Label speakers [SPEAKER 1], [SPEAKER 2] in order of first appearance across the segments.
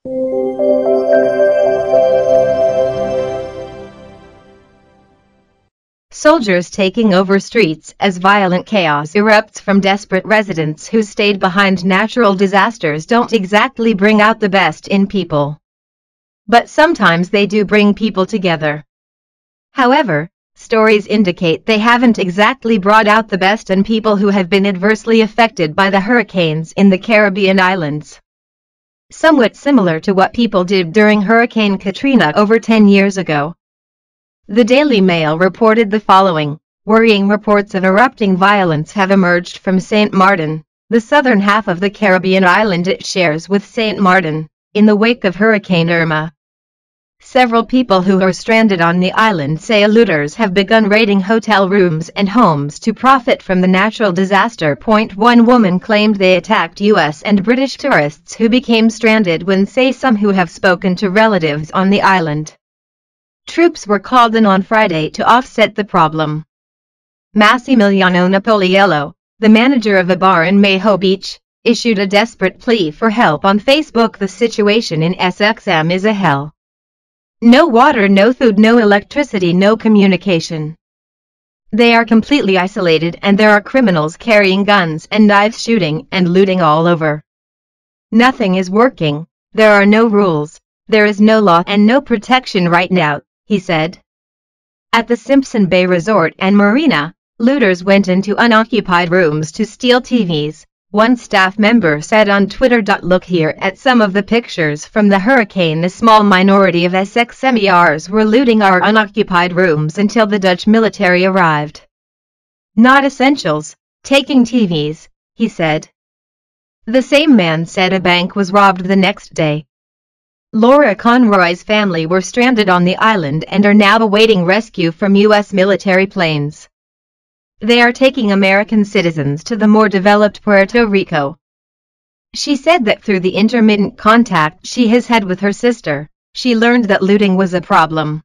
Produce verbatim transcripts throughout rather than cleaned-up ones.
[SPEAKER 1] Soldiers taking over streets as violent chaos erupts from desperate residents who stayed behind. Natural disasters don't exactly bring out the best in people, but sometimes they do bring people together. However, stories indicate they haven't exactly brought out the best in people who have been adversely affected by the hurricanes in the Caribbean islands. Somewhat similar to what people did during Hurricane Katrina over ten years ago. The Daily Mail reported the following: worrying reports of erupting violence have emerged from Saint Martin, the southern half of the Caribbean island it shares with Saint Martin, in the wake of Hurricane Irma. Several people who are stranded on the island say looters have begun raiding hotel rooms and homes to profit from the natural disaster. One woman claimed they attacked U S and British tourists who became stranded when say some who have spoken to relatives on the island. Troops were called in on Friday to offset the problem. Massimiliano Napoliello, the manager of a bar in Mayho Beach, issued a desperate plea for help on Facebook. The situation in S X M is a hell. No water, no food, no electricity, no communication. They are completely isolated and there are criminals carrying guns and knives shooting and looting all over. Nothing is working, there are no rules, there is no law and no protection right now, he said. At the Simpson Bay Resort and Marina, looters went into unoccupied rooms to steal T Vs, one staff member said on Twitter. Look here at some of the pictures from the hurricane. A small minority of S X M E Rs were looting our unoccupied rooms until the Dutch military arrived. Not essentials, taking T Vs, he said. The same man said a bank was robbed the next day. Laura Conroy's family were stranded on the island and are now awaiting rescue from U S military planes. They are taking American citizens to the more developed Puerto Rico. She said that through the intermittent contact she has had with her sister, she learned that looting was a problem.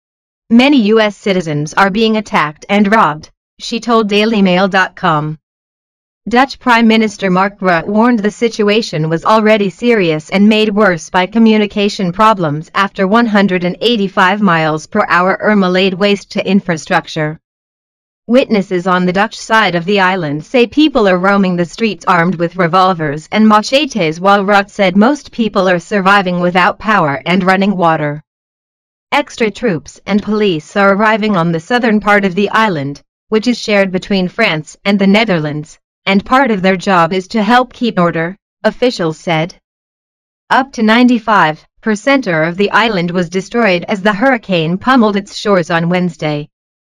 [SPEAKER 1] Many U S citizens are being attacked and robbed, she told Daily Mail dot com. Dutch Prime Minister Mark Rutte warned the situation was already serious and made worse by communication problems after one hundred eighty-five miles per hour Irma laid waste to infrastructure. Witnesses on the Dutch side of the island say people are roaming the streets armed with revolvers and machetes, while Rutte said most people are surviving without power and running water. Extra troops and police are arriving on the southern part of the island, which is shared between France and the Netherlands, and part of their job is to help keep order, officials said. Up to ninety-five percent of the island was destroyed as the hurricane pummeled its shores on Wednesday.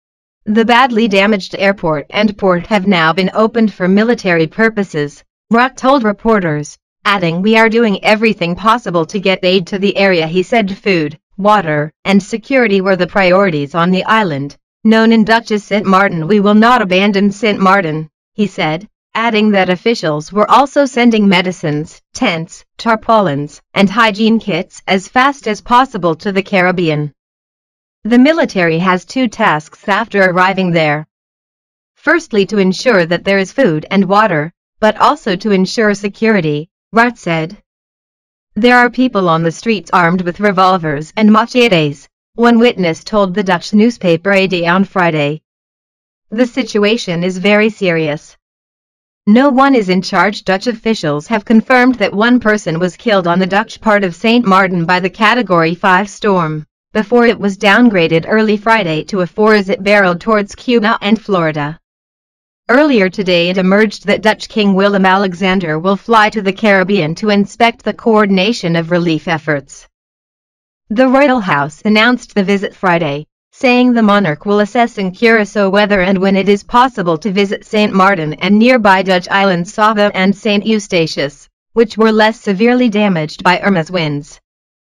[SPEAKER 1] The badly damaged airport and port have now been opened for military purposes, Rutte told reporters, adding, "We are doing everything possible to get aid to the area," he said. Food, water, and security were the priorities on the island, known in Dutch as Saint Martin. "We will not abandon Saint Martin," he said, adding that officials were also sending medicines, tents, tarpaulins, and hygiene kits as fast as possible to the Caribbean. The military has two tasks after arriving there. Firstly, to ensure that there is food and water, but also to ensure security, Rutte said. There are people on the streets armed with revolvers and machetes, one witness told the Dutch newspaper A D on Friday. The situation is very serious. No one is in charge. Dutch officials have confirmed that one person was killed on the Dutch part of Saint Martin by the Category five storm, before it was downgraded early Friday to a four as it barreled towards Cuba and Florida. Earlier today it emerged that Dutch King Willem-Alexander will fly to the Caribbean to inspect the coordination of relief efforts. The Royal House announced the visit Friday, saying the monarch will assess in Curaçao whether and when it is possible to visit Saint Martin and nearby Dutch islands Saba and Saint Eustatius, which were less severely damaged by Irma's winds.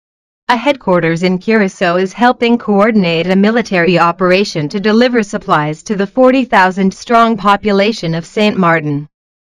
[SPEAKER 1] A headquarters in Curaçao is helping coordinate a military operation to deliver supplies to the forty thousand strong population of Saint Martin.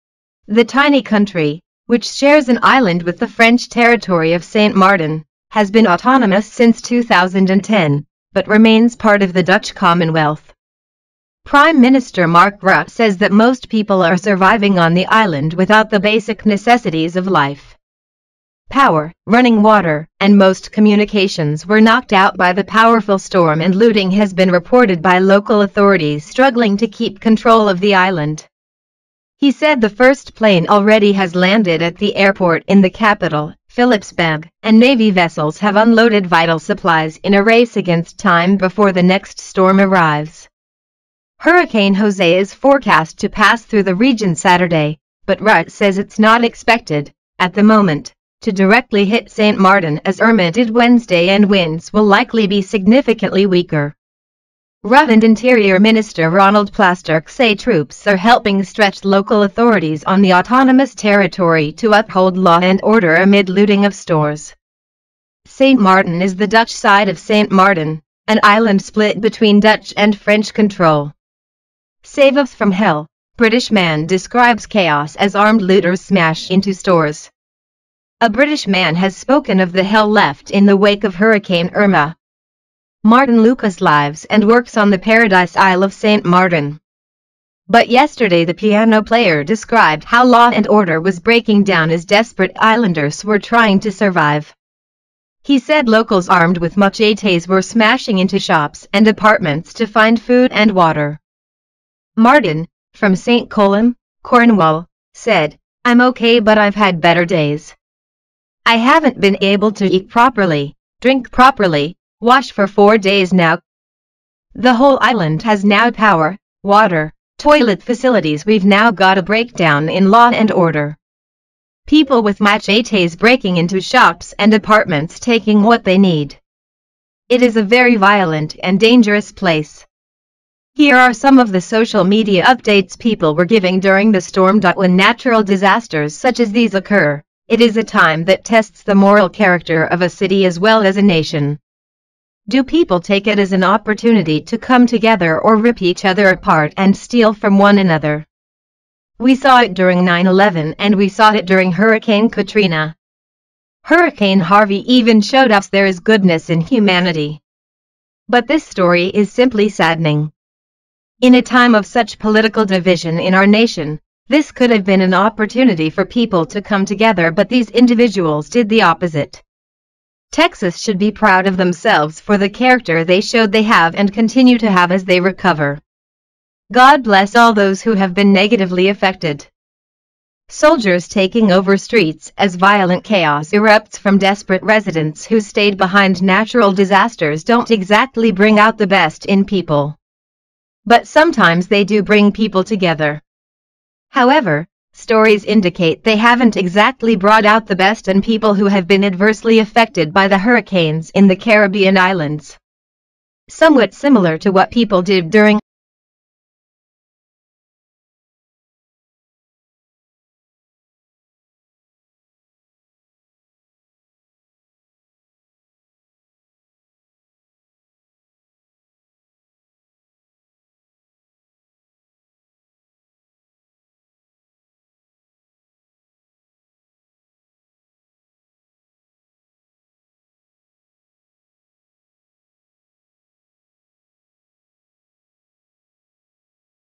[SPEAKER 1] The tiny country, which shares an island with the French territory of Saint Martin, has been autonomous since two thousand ten, but remains part of the Dutch Commonwealth. Prime Minister Mark Rutte says that most people are surviving on the island without the basic necessities of life. Power, running water, and most communications were knocked out by the powerful storm, and looting has been reported by local authorities struggling to keep control of the island. He said the first plane already has landed at the airport in the capital, Philippsburg, and Navy vessels have unloaded vital supplies in a race against time before the next storm arrives. Hurricane Jose is forecast to pass through the region Saturday, but R U T says it's not expected, at the moment, to directly hit Saint Martin as Irma did Wednesday, and winds will likely be significantly weaker. R U T and Interior Minister Ronald Plasterk say troops are helping stretch local authorities on the autonomous territory to uphold law and order amid looting of stores. Saint Martin is the Dutch side of Saint Martin, an island split between Dutch and French control. Save Us from Hell, British man describes chaos as armed looters smash into stores. A British man has spoken of the hell left in the wake of Hurricane Irma. Martin Lucas lives and works on the Paradise Isle of Saint Martin. But yesterday the piano player described how law and order was breaking down as desperate islanders were trying to survive. He said locals armed with machetes were smashing into shops and apartments to find food and water. Martin, from Saint Columb, Cornwall, said, "I'm okay, but I've had better days. I haven't been able to eat properly, drink properly, wash for four days now. The whole island has now power, water, toilet facilities. We've now got a breakdown in law and order. People with machetes breaking into shops and apartments taking what they need. It is a very violent and dangerous place." Here are some of the social media updates people were giving during the storm. When natural disasters such as these occur, it is a time that tests the moral character of a city as well as a nation. Do people take it as an opportunity to come together or rip each other apart and steal from one another? We saw it during nine eleven, and we saw it during Hurricane Katrina. Hurricane Harvey even showed us there is goodness in humanity. But this story is simply saddening. In a time of such political division in our nation, this could have been an opportunity for people to come together, but these individuals did the opposite. Texas should be proud of themselves for the character they showed they have and continue to have as they recover. God bless all those who have been negatively affected. Soldiers taking over streets as violent chaos erupts from desperate residents who stayed behind. Natural disasters don't exactly bring out the best in people. But sometimes they do bring people together. However, stories indicate they haven't exactly brought out the best in people who have been adversely affected by the hurricanes in the Caribbean islands. Somewhat similar to what people did during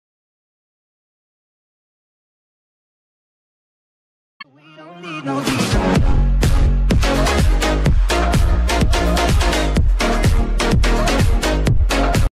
[SPEAKER 2] We don't need no